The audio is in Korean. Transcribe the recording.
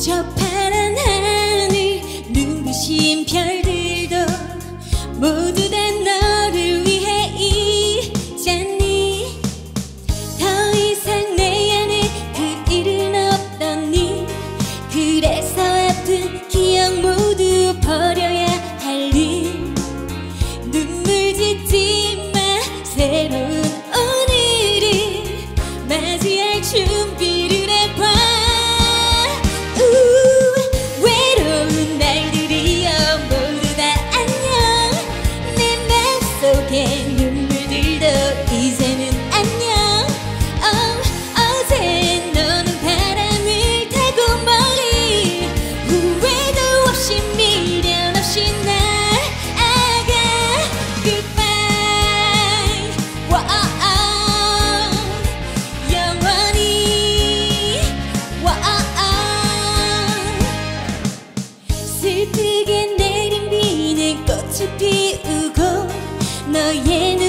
저 파란 하늘 눈부신 별들도 모두 다 너를 위해 있잖니. 더 이상 내 안에 그 일은 없더니. 그래서 아픈 기억 모두 버려야 할 일. 눈물 짓지 마. 새로운 오늘을 맞이할 준비를 해봐. 외로운 날들이여 모두 다 안녕. 내 맘속에 눈물들도 이제는 안녕. 어제 너는 바람을 타고 멀리 후회도 없이 미련 없이 날아가. Goodbye. 영원히 슬프게 내린 비는 꽃을 피우고 너의 눈